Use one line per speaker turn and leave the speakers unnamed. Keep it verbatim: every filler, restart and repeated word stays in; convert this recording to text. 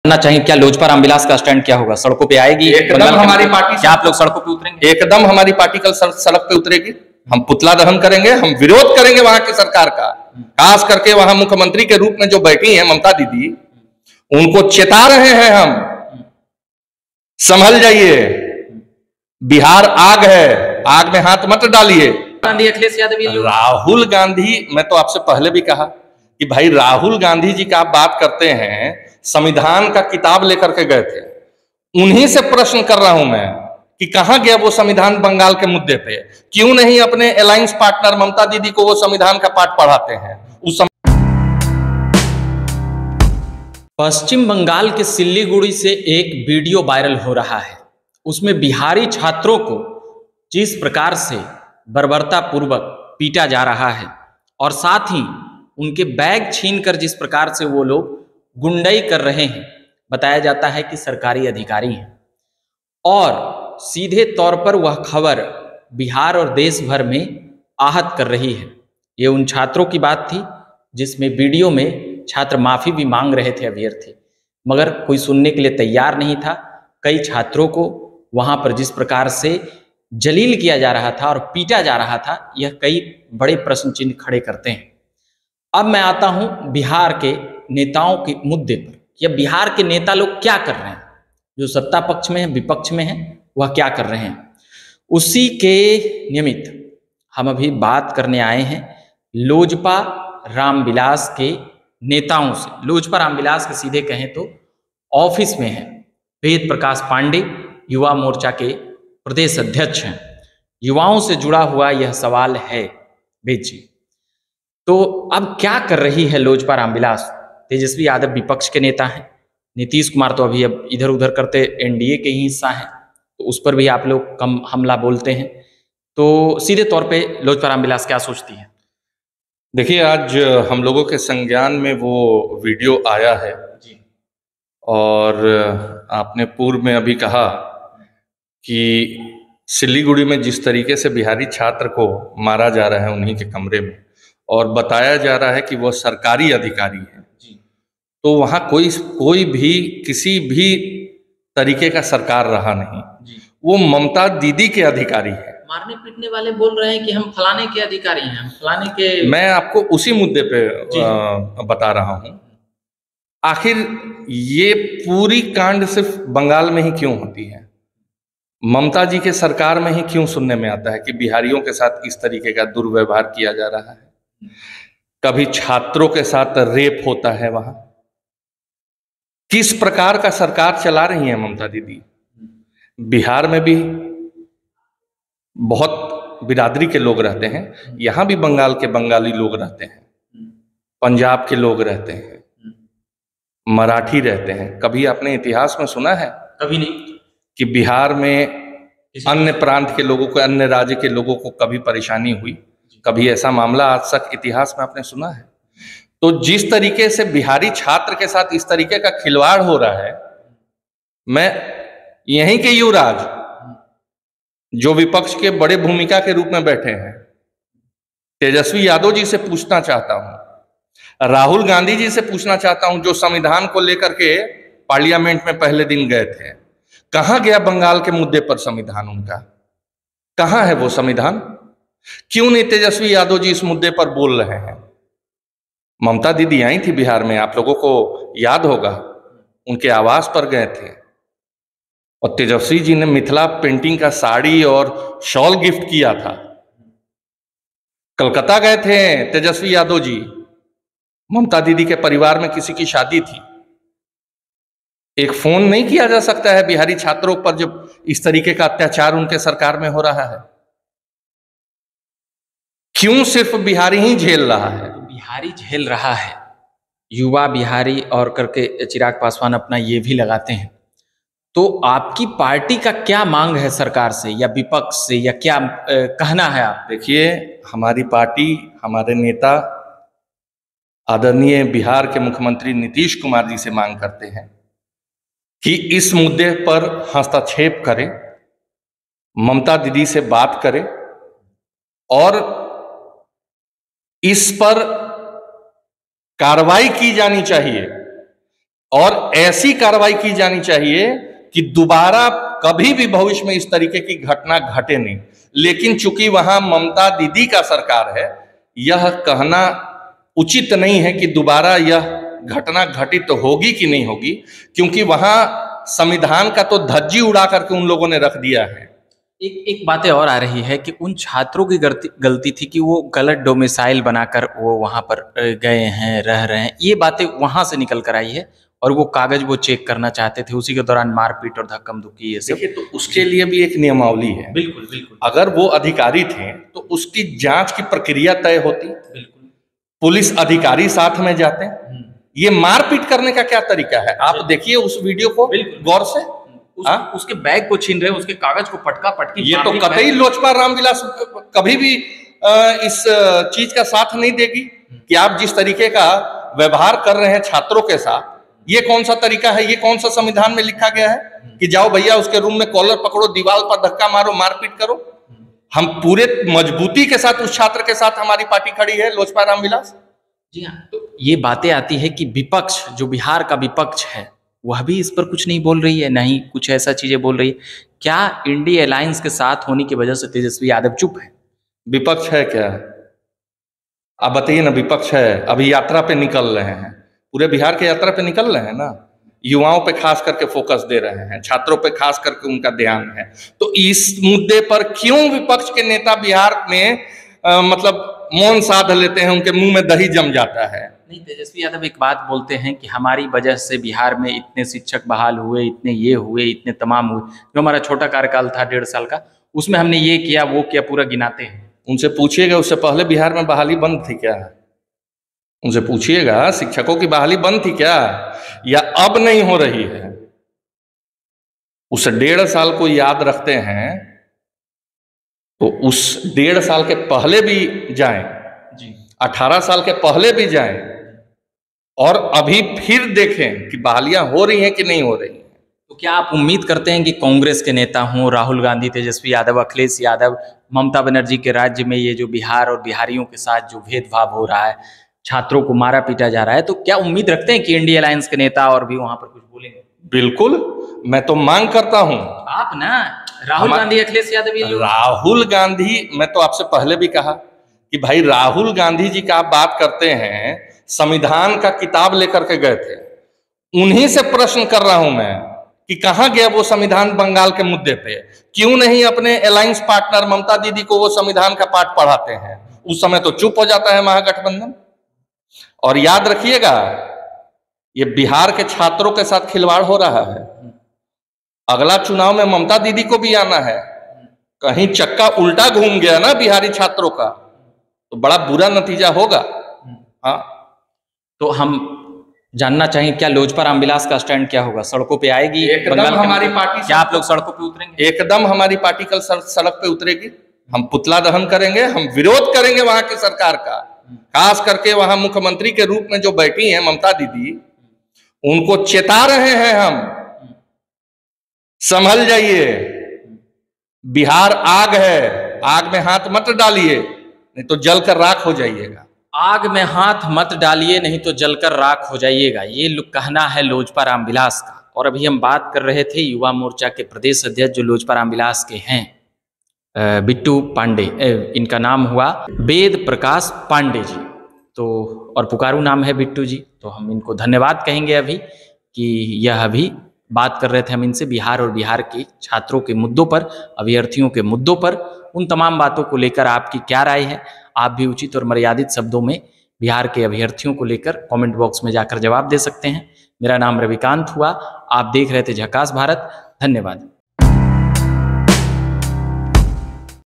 जानना चाहिए क्या लोजपा रामविलास का स्टैंड क्या होगा, सड़कों पे आएगी?
एकदम हमारी पार्टी,
क्या आप लोग सड़कों पे उतरेंगे?
एकदम हमारी पार्टी कल सड़क पे उतरेगी। हम पुतला दहन करेंगे, हम विरोध करेंगे वहां की सरकार का। खास करके वहां मुख्यमंत्री के रूप में जो बैठी हैं ममता दीदी, उनको चेता रहे हैं हम, संभल जाइए, बिहार आग है, आग में हाथ मत डालिए।
गांधी, अखिलेश यादव,
राहुल गांधी, मैं तो आपसे पहले भी कहा कि भाई राहुल गांधी जी का आप बात करते हैं, संविधान का किताब लेकर के गए थे, उन्हीं से प्रश्न कर रहा हूं मैं कि कहां गया वो संविधान बंगाल के मुद्दे पे? क्यों नहीं अपने अलायंस पार्टनर ममता दीदी को वो संविधान का पाठ पढ़ाते हैं? उस सम...
पश्चिम बंगाल के सिल्लीगुड़ी से एक वीडियो वायरल हो रहा है। उसमें बिहारी छात्रों को जिस प्रकार से बर्बरतापूर्वक पीटा जा रहा है और साथ ही उनके बैग छीनकर जिस प्रकार से वो लोग गुंडाई कर रहे हैं, बताया जाता है कि सरकारी अधिकारी हैं। और सीधे तौर पर वह खबर बिहार और देश भर में आहत कर रही है। ये उन छात्रों की बात थी जिसमें वीडियो में छात्र माफ़ी भी मांग रहे थे अभ्यर्थी, मगर कोई सुनने के लिए तैयार नहीं था। कई छात्रों को वहाँ पर जिस प्रकार से जलील किया जा रहा था और पीटा जा रहा था, यह कई बड़े प्रश्न चिन्ह खड़े करते हैं। अब मैं आता हूँ बिहार के नेताओं के मुद्दे पर। या बिहार के नेता लोग क्या कर रहे हैं, जो सत्ता पक्ष में है, विपक्ष में है, वह क्या कर रहे हैं, उसी के निमित्त हम अभी बात करने आए हैं लोजपा रामविलास के नेताओं से। लोजपा रामविलास के सीधे कहें तो ऑफिस में है वेद प्रकाश पांडे, युवा मोर्चा के प्रदेश अध्यक्ष हैं। युवाओं से जुड़ा हुआ यह सवाल है वेद जी। तो अब क्या कर रही है लोजपा रामविलास? तेजस्वी यादव विपक्ष के नेता हैं, नीतीश कुमार तो अभी अब इधर उधर करते एनडीए के ही हिस्सा हैं, तो उस पर भी आप लोग कम हमला बोलते हैं। तो सीधे तौर पे लोजपा रामविलास क्या सोचती है?
देखिए, आज हम लोगों के संज्ञान में वो वीडियो आया है जी, और आपने पूर्व में अभी कहा कि सिलीगुड़ी में जिस तरीके से बिहारी छात्र को मारा जा रहा है उन्हीं के कमरे में, और बताया जा रहा है कि वो सरकारी अधिकारी है, तो वहाँ कोई कोई भी किसी भी तरीके का सरकार रहा नहीं जी। वो ममता दीदी के अधिकारी है।
मारने पीटने वाले बोल रहे हैं कि हम फलाने के अधिकारी हैं, फलाने के।
मैं आपको उसी मुद्दे पे आ, बता रहा हूँ, आखिर ये पूरी कांड सिर्फ बंगाल में ही क्यों होती है? ममता जी के सरकार में ही क्यों सुनने में आता है कि बिहारियों के साथ इस तरीके का दुर्व्यवहार किया जा रहा है? कभी छात्रों के साथ रेप होता है वहां। किस प्रकार का सरकार चला रही है ममता दीदी? बिहार में भी बहुत बिरादरी के लोग रहते हैं, यहां भी बंगाल के बंगाली लोग रहते हैं, पंजाब के लोग रहते हैं, मराठी रहते हैं। कभी आपने इतिहास में सुना है?
कभी नहीं
कि बिहार में अन्य प्रांत के लोगों को, अन्य राज्य के लोगों को कभी परेशानी हुई? कभी ऐसा मामला आज तक इतिहास में आपने सुना है? तो जिस तरीके से बिहारी छात्र के साथ इस तरीके का खिलवाड़ हो रहा है, मैं यहीं के युवराज जो विपक्ष के बड़े भूमिका के रूप में बैठे हैं, तेजस्वी यादव जी से पूछना चाहता हूं, राहुल गांधी जी से पूछना चाहता हूं, जो संविधान को लेकर के पार्लियामेंट में पहले दिन गए थे, कहां गया बंगाल के मुद्दे पर संविधान उनका? कहां है वो संविधान? क्यों नहीं तेजस्वी यादव जी इस मुद्दे पर बोल रहे हैं? ममता दीदी आई थी बिहार में, आप लोगों को याद होगा, उनके आवास पर गए थे, और तेजस्वी जी ने मिथिला पेंटिंग का साड़ी और शॉल गिफ्ट किया था। कलकत्ता गए थे तेजस्वी यादव जी, ममता दीदी के परिवार में किसी की शादी थी, एक फोन नहीं किया जा सकता है बिहारी छात्रों पर जब इस तरीके का अत्याचार उनके सरकार में हो रहा है? क्यों सिर्फ बिहारी ही झेल रहा है?
बिहारी झेल रहा है, युवा बिहारी और करके चिराग पासवान अपना ये भी लगाते हैं। तो आपकी पार्टी का क्या मांग है सरकार से या विपक्ष से, या क्या ए, कहना है आप?
देखिए, हमारी पार्टी, हमारे नेता आदरणीय बिहार के मुख्यमंत्री नीतीश कुमार जी से मांग करते हैं कि इस मुद्दे पर हस्तक्षेप करें, ममता दीदी से बात करें और इस पर कार्रवाई की जानी चाहिए। और ऐसी कार्रवाई की जानी चाहिए कि दोबारा कभी भी भविष्य में इस तरीके की घटना घटे नहीं। लेकिन चूंकि वहां ममता दीदी का सरकार है, यह कहना उचित नहीं है कि दोबारा यह घटना घटित तो होगी कि नहीं होगी, क्योंकि वहां संविधान का तो धज्जी उड़ा करके उन लोगों ने रख दिया है।
एक एक बातें और आ रही है कि उन छात्रों की गलती गलती थी कि वो गलत डोमिसाइल बनाकर वो वहां पर गए हैं, रह रहे हैं, ये बातें वहां से निकल कर आई है। और वो कागज वो चेक करना चाहते थे, उसी के दौरान मारपीट और धक्कम धुक्की ये सब।
देखिए, तो उसके लिए भी एक नियमावली है।
बिल्कुल बिल्कुल।
अगर वो अधिकारी थे तो उसकी जांच की प्रक्रिया तय होती। बिल्कुल। पुलिस अधिकारी साथ में जाते हैं। ये मारपीट करने का क्या तरीका है? आप देखिए उस वीडियो को गौर से।
उस, उसके बैग को छीन रहे हैं, उसके कागज को पटका पटकी।
ये तो कतई लोजपा रामविलास कभी भी इस चीज का साथ नहीं देगी कि आप जिस तरीके का व्यवहार कर रहे हैं छात्रों के साथ, ये कौन सा तरीका है? ये कौन सा संविधान में लिखा गया है कि जाओ भैया उसके रूम में कॉलर पकड़ो, दीवार पर धक्का मारो, मारपीट करो? हम पूरे मजबूती के साथ उस छात्र के साथ हमारी पार्टी खड़ी है, लोजपा रामविलास।
जी हाँ, तो ये बातें आती है कि विपक्ष, जो बिहार का विपक्ष है, वह भी इस पर कुछ नहीं बोल रही है, नहीं कुछ ऐसा चीजें बोल रही है। क्या इंडिया अलायंस के साथ होने की वजह से तेजस्वी यादव चुप है?
विपक्ष है क्या? आप बताइए ना, विपक्ष है। अभी यात्रा पे निकल रहे हैं, पूरे बिहार के यात्रा पे निकल रहे हैं ना, युवाओं पे खास करके फोकस दे रहे हैं, छात्रों पे खास करके उनका ध्यान है। तो इस मुद्दे पर क्यों विपक्ष के नेता बिहार में आ, मतलब मौन साध लेते हैं, उनके मुंह में दही जम जाता है?
नहीं, तेजस्वी यादव एक बात बोलते हैं कि हमारी वजह से बिहार में इतने शिक्षक बहाल हुए, इतने ये हुए, इतने तमाम हुए। जो हमारा छोटा कार्यकाल था डेढ़ साल का, उसमें हमने ये किया वो किया, पूरा गिनाते हैं।
उनसे पूछिएगा उससे पहले बिहार में बहाली बंद थी क्या? उनसे पूछिएगा शिक्षकों की बहाली बंद थी क्या, या अब नहीं हो रही है? उस डेढ़ साल को याद रखते हैं तो उस डेढ़ साल के पहले भी जाएं, जी अठारह साल के पहले भी जाएं, और अभी फिर देखें कि बहालियां हो रही हैं कि नहीं हो रही हैं।
तो क्या आप उम्मीद करते हैं कि कांग्रेस के नेता हों, राहुल गांधी, तेजस्वी यादव, अखिलेश यादव, ममता बनर्जी के राज्य में ये जो बिहार और बिहारियों के साथ जो भेदभाव हो रहा है, छात्रों को मारा पीटा जा रहा है, तो क्या उम्मीद रखते हैं कि इंडिया अलायंस के नेता और भी वहां पर कुछ बोलेंगे?
बिल्कुल, मैं तो मांग करता हूं।
आप ना राहुल गांधी, अखिलेश यादव, ये
राहुल गांधी, मैं तो आपसे पहले भी कहा कि भाई राहुल गांधी जी का आप बात करते हैं, संविधान का किताब लेकर के गए थे, उन्हीं से प्रश्न कर रहा हूं मैं कि कहां गया वो संविधान बंगाल के मुद्दे पे? क्यों नहीं अपने अलायंस पार्टनर ममता दीदी को वो संविधान का पाठ पढ़ाते हैं? उस समय तो चुप हो जाता है महागठबंधन। और याद रखिएगा, ये बिहार के छात्रों के साथ खिलवाड़ हो रहा है। अगला चुनाव में ममता दीदी को भी आना है, कहीं चक्का उल्टा घूम गया ना बिहारी छात्रों का, तो बड़ा बुरा नतीजा होगा। हाँ,
तो हम जानना चाहिए क्या लोजपा रामविलास का स्टैंड क्या होगा? सड़कों पे आएगी
एकदम हमारी पार्टी?
क्या आप लोग सड़कों पे उतरेंगे?
एकदम हमारी पार्टी कल सड़क पे उतरेगी। हम पुतला दहन करेंगे, हम विरोध करेंगे वहां की सरकार का। खास करके वहां मुख्यमंत्री के रूप में जो बैठी हैं ममता दीदी, उनको चेता रहे हैं हम, संभल जाइए, बिहार आग है, आग में हाथ मत डालिए नहीं तो जलकर राख हो जाइएगा।
आग में हाथ मत डालिए नहीं तो जलकर राख हो जाइएगा, ये कहना है लोजपा रामविलास का। और अभी हम बात कर रहे थे युवा मोर्चा के प्रदेश अध्यक्ष जो लोजपा रामविलास के हैं, बिट्टू पांडे, इनका नाम हुआ वेद प्रकाश पांडे जी, तो और पुकारू नाम है बिट्टू जी। तो हम इनको धन्यवाद कहेंगे अभी कि यह अभी बात कर रहे थे हम इनसे बिहार और बिहार के छात्रों के मुद्दों पर, अभ्यर्थियों के मुद्दों पर, उन तमाम बातों को लेकर आपकी क्या राय है? आप भी उचित और मर्यादित शब्दों में बिहार के अभ्यर्थियों को लेकर कमेंट बॉक्स में जाकर जवाब दे सकते हैं। मेरा नाम रविकांत हुआ, आप देख रहे थे झकास भारत। धन्यवाद।